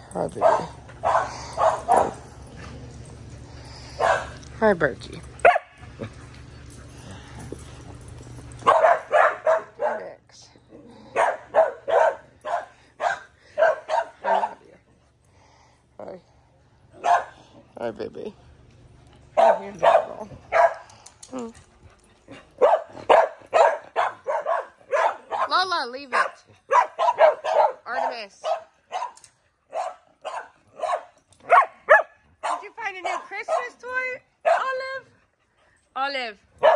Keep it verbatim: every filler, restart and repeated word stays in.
Hi, baby. Hi, Berkey. Next. Hi, Nadia. Hi. Hi, baby. Hi, here, doggo. Hmm. Lola, leave it. Artemis. Did you find a new Christmas toy, Olive? Olive.